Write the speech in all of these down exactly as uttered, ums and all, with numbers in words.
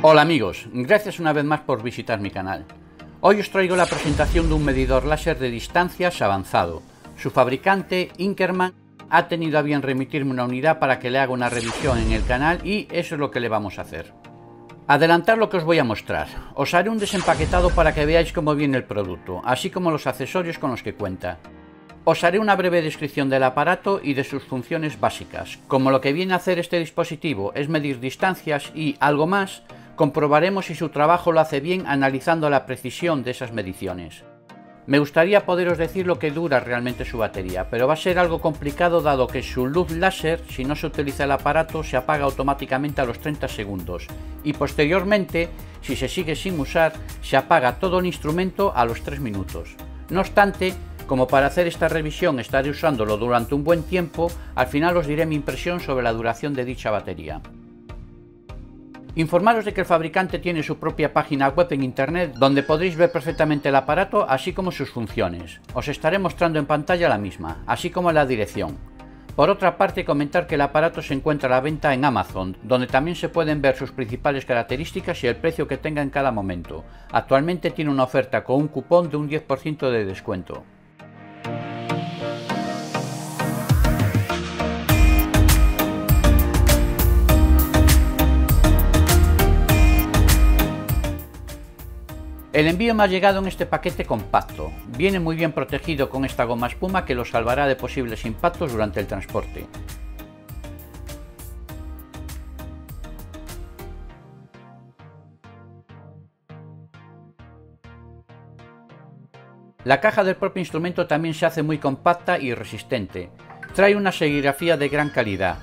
Hola amigos, gracias una vez más por visitar mi canal. Hoy os traigo la presentación de un medidor láser de distancias avanzado. Su fabricante, Inkerman, ha tenido a bien remitirme una unidad para que le haga una revisión en el canal y eso es lo que le vamos a hacer. Adelantar lo que os voy a mostrar. Os haré un desempaquetado para que veáis cómo viene el producto, así como los accesorios con los que cuenta. Os haré una breve descripción del aparato y de sus funciones básicas. Como lo que viene a hacer este dispositivo es medir distancias y algo más, comprobaremos si su trabajo lo hace bien analizando la precisión de esas mediciones. Me gustaría poderos decir lo que dura realmente su batería, pero va a ser algo complicado dado que su luz láser, si no se utiliza el aparato, se apaga automáticamente a los treinta segundos y posteriormente, si se sigue sin usar, se apaga todo el instrumento a los tres minutos. No obstante, como para hacer esta revisión estaré usándolo durante un buen tiempo, al final os diré mi impresión sobre la duración de dicha batería. Informaros de que el fabricante tiene su propia página web en internet donde podréis ver perfectamente el aparato así como sus funciones. Os estaré mostrando en pantalla la misma, así como la dirección. Por otra parte, comentar que el aparato se encuentra a la venta en Amazon, donde también se pueden ver sus principales características y el precio que tenga en cada momento. Actualmente tiene una oferta con un cupón de un diez por ciento de descuento. El envío me ha llegado en este paquete compacto. Viene muy bien protegido con esta goma espuma que lo salvará de posibles impactos durante el transporte. La caja del propio instrumento también se hace muy compacta y resistente. Trae una serigrafía de gran calidad.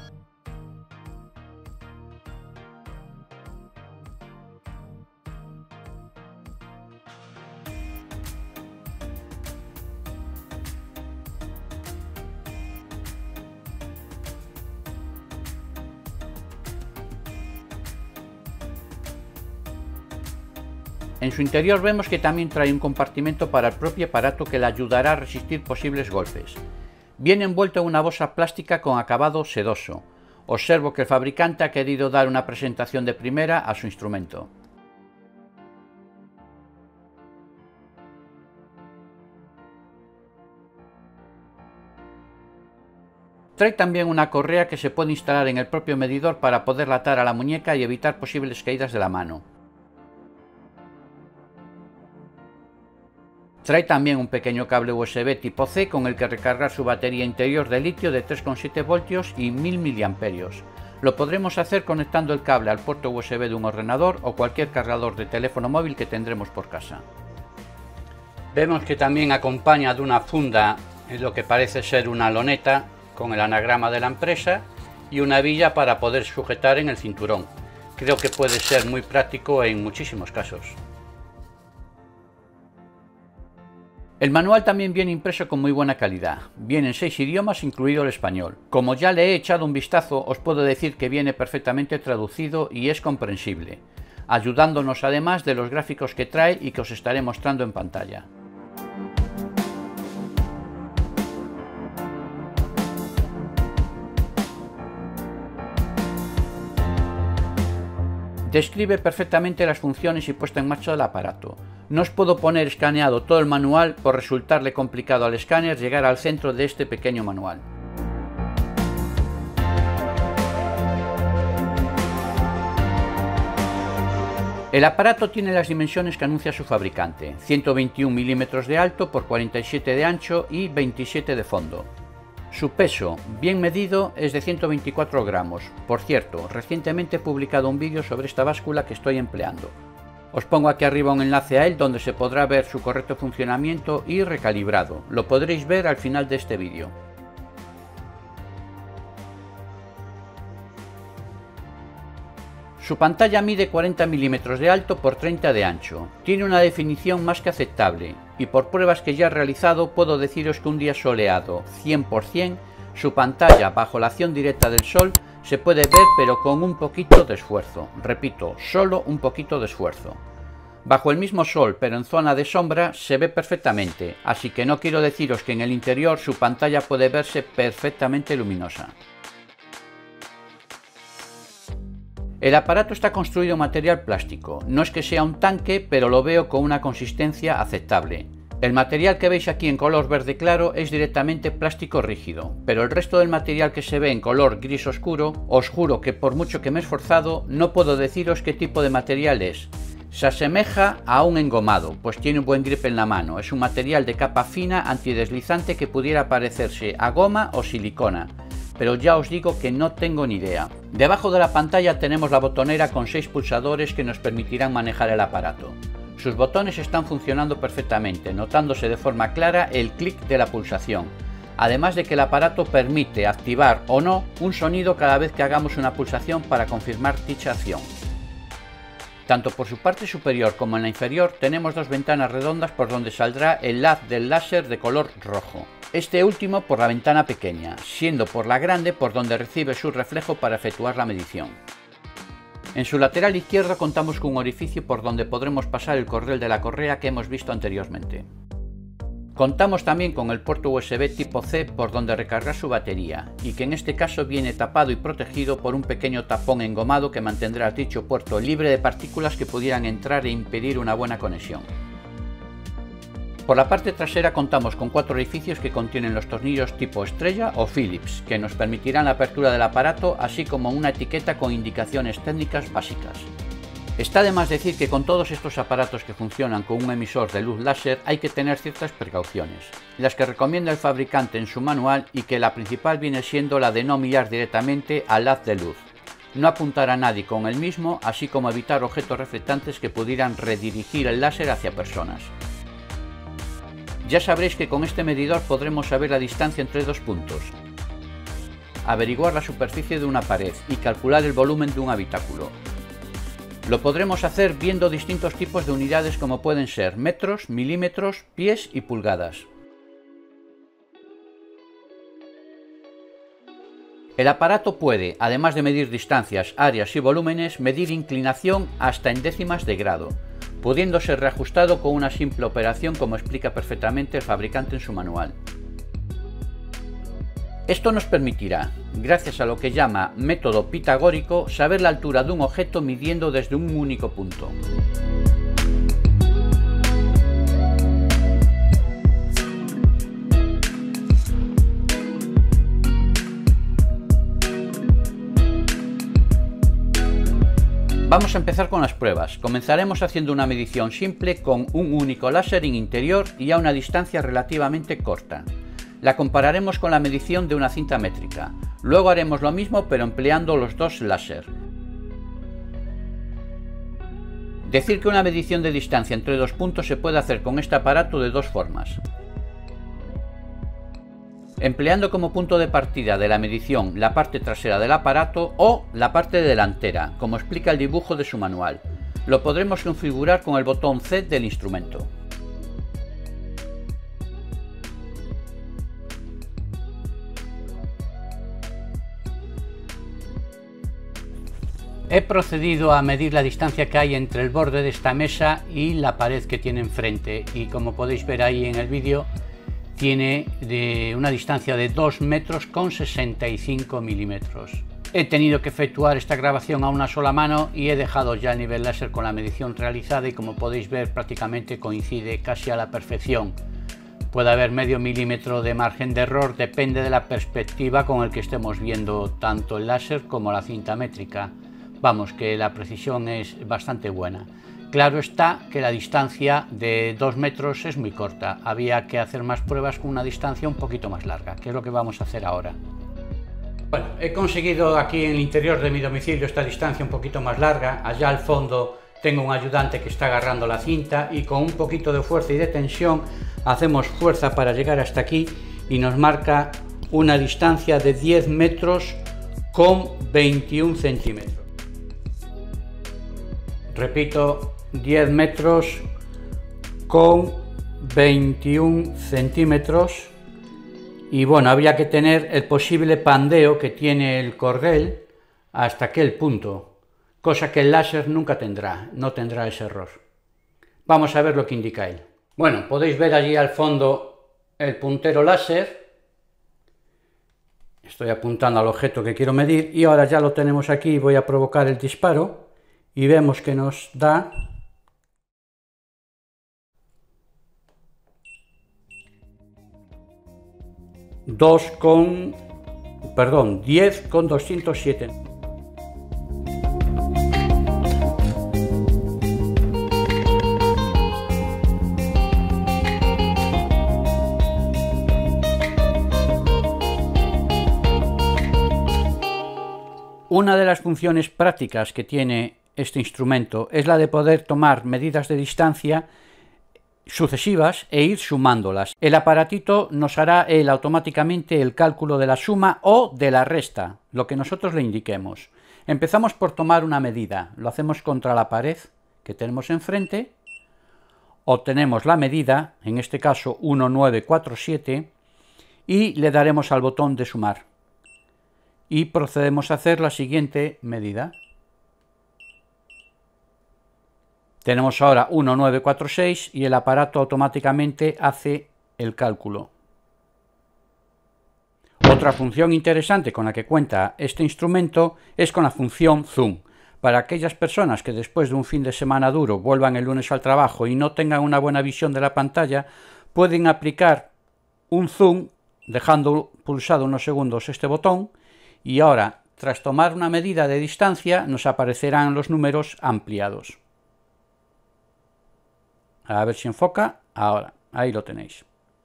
En su interior vemos que también trae un compartimento para el propio aparato que le ayudará a resistir posibles golpes. Viene envuelto en una bolsa plástica con acabado sedoso. Observo que el fabricante ha querido dar una presentación de primera a su instrumento. Trae también una correa que se puede instalar en el propio medidor para poderla atar a la muñeca y evitar posibles caídas de la mano. Trae también un pequeño cable U S B tipo C con el que recargar su batería interior de litio de tres coma siete voltios y mil miliamperios. Lo podremos hacer conectando el cable al puerto U S B de un ordenador o cualquier cargador de teléfono móvil que tendremos por casa. Vemos que también acompaña de una funda en lo que parece ser una loneta con el anagrama de la empresa y una villa para poder sujetar en el cinturón. Creo que puede ser muy práctico en muchísimos casos. El manual también viene impreso con muy buena calidad, viene en seis idiomas incluido el español. Como ya le he echado un vistazo, os puedo decir que viene perfectamente traducido y es comprensible, ayudándonos además de los gráficos que trae y que os estaré mostrando en pantalla. Describe perfectamente las funciones y puesta en marcha del aparato. No os puedo poner escaneado todo el manual por resultarle complicado al escáner llegar al centro de este pequeño manual. El aparato tiene las dimensiones que anuncia su fabricante, ciento veintiún milímetros de alto por cuarenta y siete de ancho y veintisiete de fondo. Su peso, bien medido, es de ciento veinticuatro gramos. Por cierto, recientemente he publicado un vídeo sobre esta báscula que estoy empleando. Os pongo aquí arriba un enlace a él donde se podrá ver su correcto funcionamiento y recalibrado. Lo podréis ver al final de este vídeo. Su pantalla mide cuarenta milímetros de alto por treinta de ancho. Tiene una definición más que aceptable y por pruebas que ya he realizado puedo deciros que un día soleado cien por cien su pantalla bajo la acción directa del sol se puede ver pero con un poquito de esfuerzo. Repito, solo un poquito de esfuerzo. Bajo el mismo sol pero en zona de sombra se ve perfectamente, así que no quiero deciros que en el interior su pantalla puede verse perfectamente luminosa. El aparato está construido en material plástico, no es que sea un tanque, pero lo veo con una consistencia aceptable. El material que veis aquí en color verde claro es directamente plástico rígido, pero el resto del material que se ve en color gris oscuro, os juro que por mucho que me he esforzado, no puedo deciros qué tipo de material es. Se asemeja a un engomado, pues tiene un buen grip en la mano, es un material de capa fina antideslizante que pudiera parecerse a goma o silicona, pero ya os digo que no tengo ni idea. Debajo de la pantalla tenemos la botonera con seis pulsadores que nos permitirán manejar el aparato. Sus botones están funcionando perfectamente, notándose de forma clara el clic de la pulsación, además de que el aparato permite activar o no un sonido cada vez que hagamos una pulsación para confirmar dicha acción. Tanto por su parte superior como en la inferior tenemos dos ventanas redondas por donde saldrá el haz del láser de color rojo. Este último por la ventana pequeña, siendo por la grande por donde recibe su reflejo para efectuar la medición. En su lateral izquierdo contamos con un orificio por donde podremos pasar el cordel de la correa que hemos visto anteriormente. Contamos también con el puerto U S B tipo C por donde recargar su batería, y que en este caso viene tapado y protegido por un pequeño tapón engomado que mantendrá dicho puerto libre de partículas que pudieran entrar e impedir una buena conexión. Por la parte trasera contamos con cuatro orificios que contienen los tornillos tipo estrella o Phillips, que nos permitirán la apertura del aparato, así como una etiqueta con indicaciones técnicas básicas. Está de más decir que con todos estos aparatos que funcionan con un emisor de luz láser hay que tener ciertas precauciones, las que recomienda el fabricante en su manual, y que la principal viene siendo la de no mirar directamente al haz de luz, no apuntar a nadie con el mismo, así como evitar objetos reflectantes que pudieran redirigir el láser hacia personas. Ya sabréis que con este medidor podremos saber la distancia entre dos puntos, averiguar la superficie de una pared y calcular el volumen de un habitáculo. Lo podremos hacer viendo distintos tipos de unidades como pueden ser metros, milímetros, pies y pulgadas. El aparato puede, además de medir distancias, áreas y volúmenes, medir inclinación hasta en décimas de grado, pudiendo ser reajustado con una simple operación como explica perfectamente el fabricante en su manual. Esto nos permitirá, gracias a lo que llama método pitagórico, saber la altura de un objeto midiendo desde un único punto. Vamos a empezar con las pruebas. Comenzaremos haciendo una medición simple con un único láser en interior y a una distancia relativamente corta. La compararemos con la medición de una cinta métrica. Luego haremos lo mismo pero empleando los dos láser. Decir que una medición de distancia entre dos puntos se puede hacer con este aparato de dos formas. Empleando como punto de partida de la medición la parte trasera del aparato o la parte delantera, como explica el dibujo de su manual. Lo podremos configurar con el botón C del instrumento. He procedido a medir la distancia que hay entre el borde de esta mesa y la pared que tiene enfrente, y como podéis ver ahí en el vídeo, tiene de una distancia de dos metros con sesenta y cinco milímetros. He tenido que efectuar esta grabación a una sola mano y he dejado ya el nivel láser con la medición realizada, y como podéis ver prácticamente coincide casi a la perfección. Puede haber medio milímetro de margen de error, depende de la perspectiva con el que estemos viendo tanto el láser como la cinta métrica. Vamos, que la precisión es bastante buena. Claro está que la distancia de dos metros es muy corta, había que hacer más pruebas con una distancia un poquito más larga, que es lo que vamos a hacer ahora. Bueno, he conseguido aquí en el interior de mi domicilio esta distancia un poquito más larga. Allá al fondo tengo un ayudante que está agarrando la cinta y con un poquito de fuerza y de tensión hacemos fuerza para llegar hasta aquí y nos marca una distancia de diez metros con veintiún centímetros. Repito, diez metros con veintiún centímetros, y bueno, habría que tener el posible pandeo que tiene el cordel hasta aquel punto, cosa que el láser nunca tendrá, no tendrá ese error. Vamos a ver lo que indica él. Bueno, podéis ver allí al fondo el puntero láser. Estoy apuntando al objeto que quiero medir y ahora ya lo tenemos aquí. Voy a provocar el disparo y vemos que nos da dos con, perdón, diez con doscientos siete. Una de las funciones prácticas que tiene este instrumento es la de poder tomar medidas de distancia sucesivas e ir sumándolas. El aparatito nos hará él automáticamente el cálculo de la suma o de la resta, lo que nosotros le indiquemos. Empezamos por tomar una medida, lo hacemos contra la pared que tenemos enfrente, obtenemos la medida, en este caso uno coma nueve cuatro siete, y le daremos al botón de sumar. Y procedemos a hacer la siguiente medida. Tenemos ahora uno coma nueve cuatro seis y el aparato automáticamente hace el cálculo. Otra función interesante con la que cuenta este instrumento es con la función zoom. Para aquellas personas que después de un fin de semana duro vuelvan el lunes al trabajo y no tengan una buena visión de la pantalla, pueden aplicar un zoom dejando pulsado unos segundos este botón. Y ahora, tras tomar una medida de distancia, nos aparecerán los números ampliados. A ver si enfoca. Ahora, ahí lo tenéis.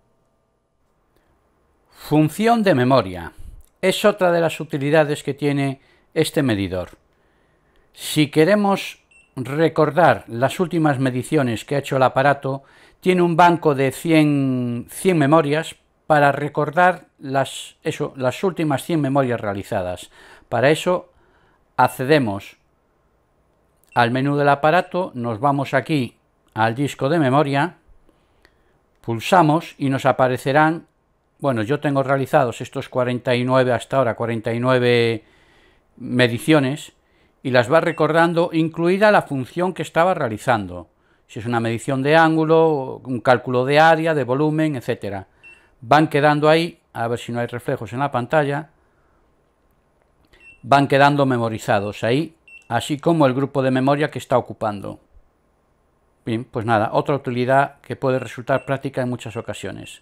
Función de memoria. Es otra de las utilidades que tiene este medidor. Si queremos recordar las últimas mediciones que ha hecho el aparato, tiene un banco de cien, cien memorias para recordar las, eso, las últimas cien memorias realizadas. Para eso accedemos al menú del aparato, nos vamos aquí al disco de memoria, pulsamos y nos aparecerán, bueno, yo tengo realizados estos cuarenta y nueve hasta ahora, cuarenta y nueve mediciones, y las va recordando, incluida la función que estaba realizando, si es una medición de ángulo, un cálculo de área, de volumen, etcétera. Van quedando ahí, a ver si no hay reflejos en la pantalla, van quedando memorizados ahí, así como el grupo de memoria que está ocupando. Bien, pues nada, otra utilidad que puede resultar práctica en muchas ocasiones.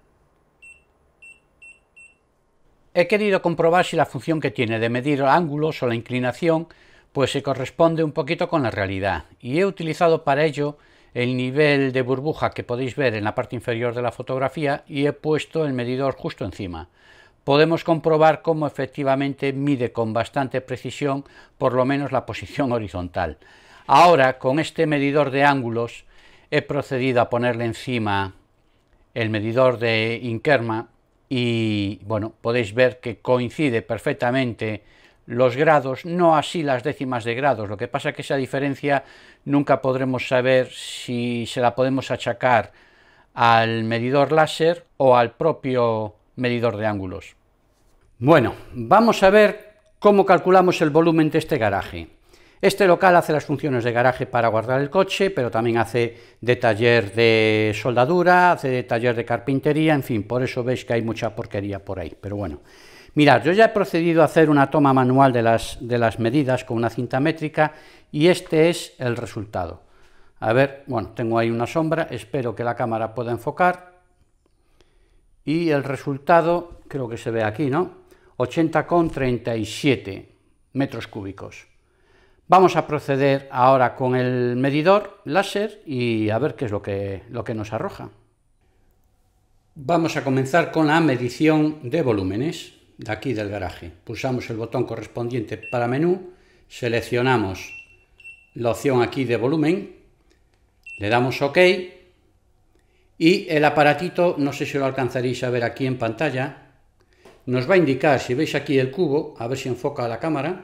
He querido comprobar si la función que tiene de medir ángulos o la inclinación pues se corresponde un poquito con la realidad, y he utilizado para ello el nivel de burbuja que podéis ver en la parte inferior de la fotografía y he puesto el medidor justo encima. Podemos comprobar cómo efectivamente mide con bastante precisión por lo menos la posición horizontal. Ahora, con este medidor de ángulos he procedido a ponerle encima el medidor de Inkerman y bueno, podéis ver que coincide perfectamente los grados, no así las décimas de grados. Lo que pasa es que esa diferencia nunca podremos saber si se la podemos achacar al medidor láser o al propio medidor de ángulos. Bueno, vamos a ver cómo calculamos el volumen de este garaje. Este local hace las funciones de garaje para guardar el coche, pero también hace de taller de soldadura, hace de taller de carpintería, en fin, por eso veis que hay mucha porquería por ahí, pero bueno. Mirad, yo ya he procedido a hacer una toma manual de las, de las medidas con una cinta métrica y este es el resultado. A ver, bueno, tengo ahí una sombra, espero que la cámara pueda enfocar. Y el resultado, creo que se ve aquí, ¿no? ochenta coma treinta y siete metros cúbicos. Vamos a proceder ahora con el medidor láser y a ver qué es lo que, lo que nos arroja. Vamos a comenzar con la medición de volúmenes de aquí del garaje. Pulsamos el botón correspondiente para menú, seleccionamos la opción aquí de volumen, le damos OK y el aparatito, no sé si lo alcanzaréis a ver aquí en pantalla, nos va a indicar, si veis aquí el cubo, a ver si enfoca la cámara,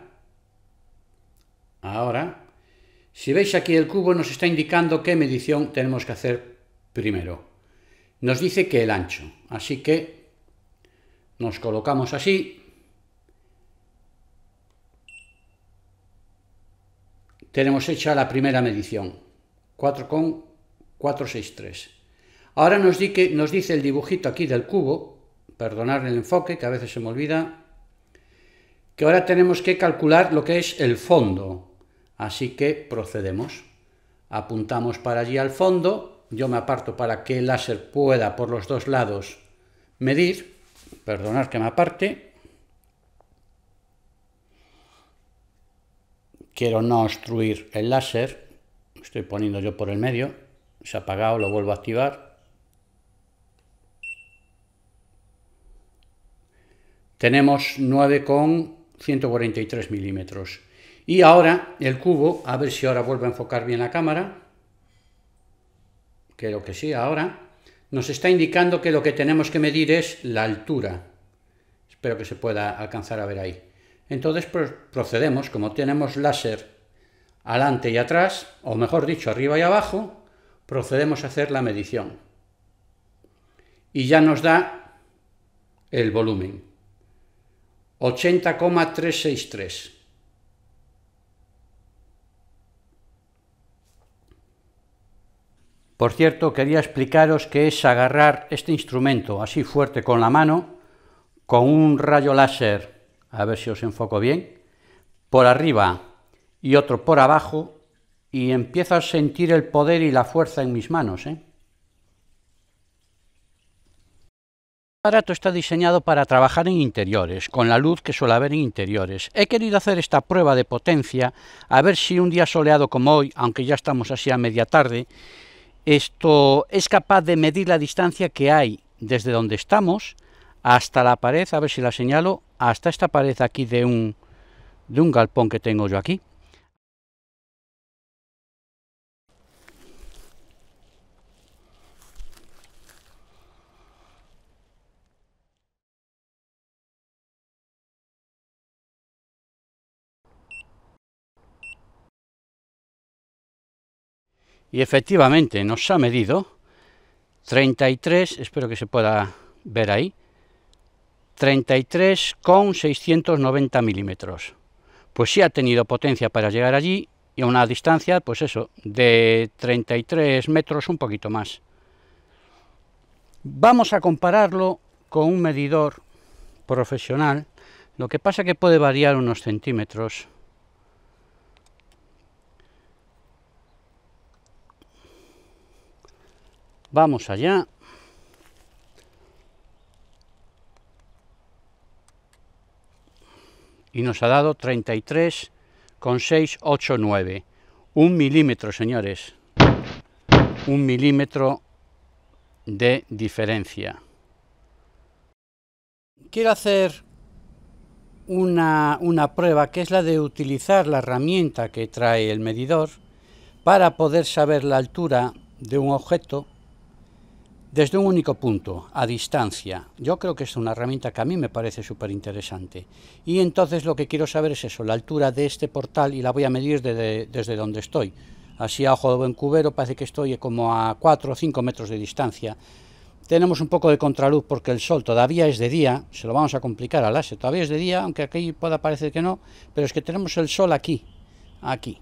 ahora, si veis aquí el cubo nos está indicando qué medición tenemos que hacer primero. Nos dice que el ancho, así que nos colocamos así, tenemos hecha la primera medición, cuatro coma cuatrocientos sesenta y tres. Ahora nos, di que, nos dice el dibujito aquí del cubo, perdonad el enfoque que a veces se me olvida, que ahora tenemos que calcular lo que es el fondo. Así que procedemos. Apuntamos para allí al fondo. Yo me aparto para que el láser pueda por los dos lados medir. Perdonad que me aparte. Quiero no obstruir el láser. Estoy poniendo yo por el medio. Se ha apagado, lo vuelvo a activar. Tenemos nueve coma ciento cuarenta y tres milímetros. Y ahora el cubo, a ver si ahora vuelve a enfocar bien la cámara. Creo que sí, ahora. Nos está indicando que lo que tenemos que medir es la altura. Espero que se pueda alcanzar a ver ahí. Entonces procedemos, como tenemos láser adelante y atrás, o mejor dicho, arriba y abajo, procedemos a hacer la medición. Y ya nos da el volumen. ochenta coma trescientos sesenta y tres. Por cierto, quería explicaros que es agarrar este instrumento así fuerte con la mano, con un rayo láser, a ver si os enfoco bien, por arriba y otro por abajo, y empiezo a sentir el poder y la fuerza en mis manos, ¿eh? El aparato está diseñado para trabajar en interiores, con la luz que suele haber en interiores. He querido hacer esta prueba de potencia, a ver si un día soleado como hoy, aunque ya estamos así a media tarde, esto es capaz de medir la distancia que hay desde donde estamos hasta la pared, a ver si la señalo, hasta esta pared aquí de un, de un galpón que tengo yo aquí. Y efectivamente nos ha medido treinta y tres, espero que se pueda ver ahí, treinta y tres coma seiscientos noventa milímetros. Pues sí ha tenido potencia para llegar allí y a una distancia, pues eso, de treinta y tres metros, un poquito más. Vamos a compararlo con un medidor profesional, lo que pasa que puede variar unos centímetros. Vamos allá. Y nos ha dado treinta y tres coma seiscientos ochenta y nueve. Un milímetro, señores. Un milímetro de diferencia. Quiero hacer una, una prueba, que es la de utilizar la herramienta que trae el medidor para poder saber la altura de un objeto desde un único punto, a distancia. Yo creo que es una herramienta que a mí me parece súper interesante. Y entonces lo que quiero saber es eso, la altura de este portal, y la voy a medir desde, desde donde estoy. Así a ojo de buen cubero parece que estoy como a cuatro o cinco metros de distancia. Tenemos un poco de contraluz porque el sol todavía es de día, se lo vamos a complicar al láser, todavía es de día, aunque aquí pueda parecer que no, pero es que tenemos el sol aquí, aquí.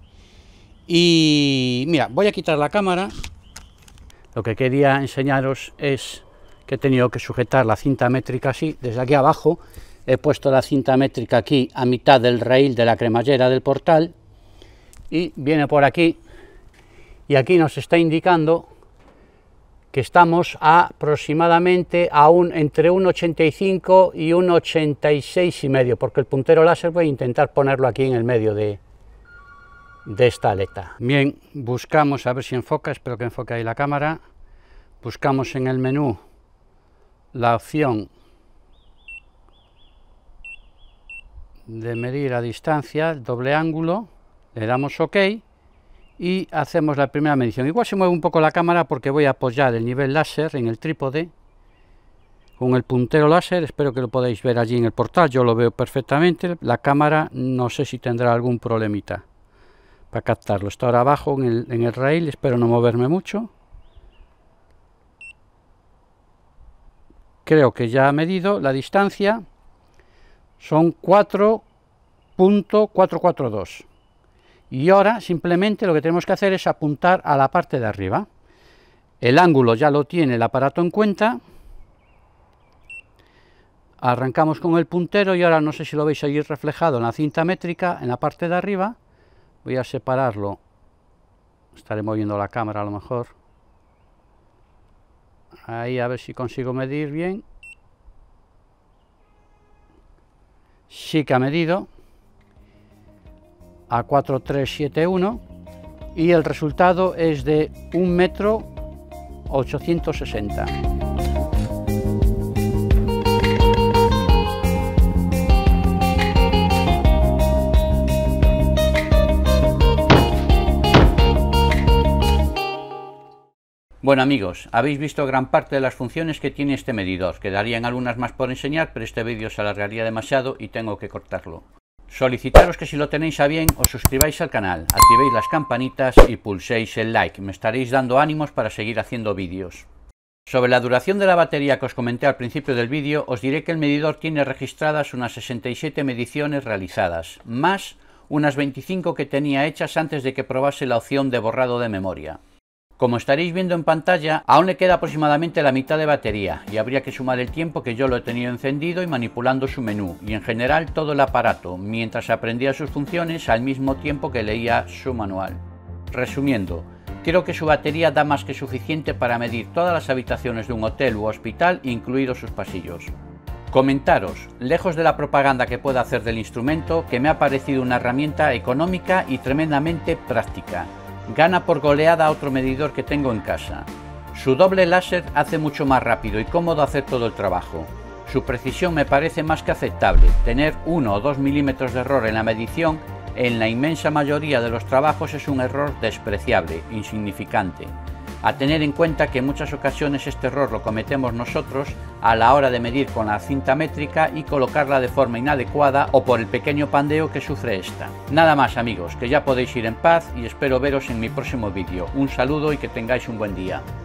Y mira, voy a quitar la cámara. Lo que quería enseñaros es que he tenido que sujetar la cinta métrica así, desde aquí abajo. He puesto la cinta métrica aquí a mitad del raíl de la cremallera del portal y viene por aquí, y aquí nos está indicando que estamos a aproximadamente a un, entre un ochenta y cinco y un ochenta y seis y medio, porque el puntero láser voy a intentar ponerlo aquí en el medio de, de esta aleta. Bien, buscamos, a ver si enfoca, espero que enfoque ahí la cámara. Buscamos en el menú la opción de medir a distancia, el doble ángulo, le damos OK y hacemos la primera medición. Igual se mueve un poco la cámara porque voy a apoyar el nivel láser en el trípode con el puntero láser. Espero que lo podáis ver allí en el portal, yo lo veo perfectamente. La cámara no sé si tendrá algún problemita para captarlo. Está ahora abajo en el, en el rail, espero no moverme mucho. Creo que ya ha medido la distancia, son cuatro punto cuatrocientos cuarenta y dos. Y ahora simplemente lo que tenemos que hacer es apuntar a la parte de arriba. El ángulo ya lo tiene el aparato en cuenta. Arrancamos con el puntero y ahora no sé si lo veis allí reflejado en la cinta métrica, en la parte de arriba. Voy a separarlo, estaré moviendo la cámara a lo mejor. Ahí a ver si consigo medir bien. Sí que ha medido a cuatro tres siete uno y el resultado es de un metro ochocientos sesenta. Bueno amigos, habéis visto gran parte de las funciones que tiene este medidor. Quedarían algunas más por enseñar, pero este vídeo se alargaría demasiado y tengo que cortarlo. Solicitaros que si lo tenéis a bien os suscribáis al canal, activéis las campanitas y pulséis el like. Me estaréis dando ánimos para seguir haciendo vídeos. Sobre la duración de la batería que os comenté al principio del vídeo, os diré que el medidor tiene registradas unas sesenta y siete mediciones realizadas, más unas veinticinco que tenía hechas antes de que probase la opción de borrado de memoria. Como estaréis viendo en pantalla, aún le queda aproximadamente la mitad de batería y habría que sumar el tiempo que yo lo he tenido encendido y manipulando su menú y en general todo el aparato, mientras aprendía sus funciones al mismo tiempo que leía su manual. Resumiendo, creo que su batería da más que suficiente para medir todas las habitaciones de un hotel u hospital, incluidos sus pasillos. Comentaros, lejos de la propaganda que pueda hacer del instrumento, que me ha parecido una herramienta económica y tremendamente práctica. Gana por goleada a otro medidor que tengo en casa. Su doble láser hace mucho más rápido y cómodo hacer todo el trabajo. Su precisión me parece más que aceptable. Tener uno o dos milímetros de error en la medición en la inmensa mayoría de los trabajos es un error despreciable, insignificante. A tener en cuenta que en muchas ocasiones este error lo cometemos nosotros a la hora de medir con la cinta métrica y colocarla de forma inadecuada o por el pequeño pandeo que sufre esta. Nada más amigos, que ya podéis ir en paz y espero veros en mi próximo vídeo. Un saludo y que tengáis un buen día.